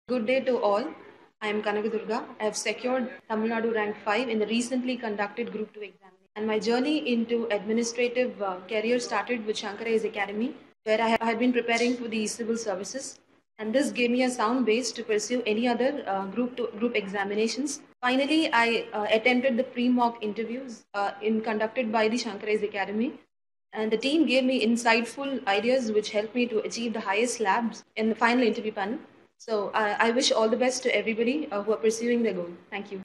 Good day to all. I am Kanagha Dhurgha. I have secured Tamil Nadu rank 5 in the recently conducted Group 2 examination. And my journey into administrative career started with Shankar's Academy, where I had been preparing for the civil services. And this gave me a sound base to pursue any other group examinations. Finally, I attempted the pre-mock interviews conducted by the Shankar's Academy, and the team gave me insightful ideas which helped me to achieve the highest labs in the final interview panel. So I wish all the best to everybody who are pursuing their goal. Thank you.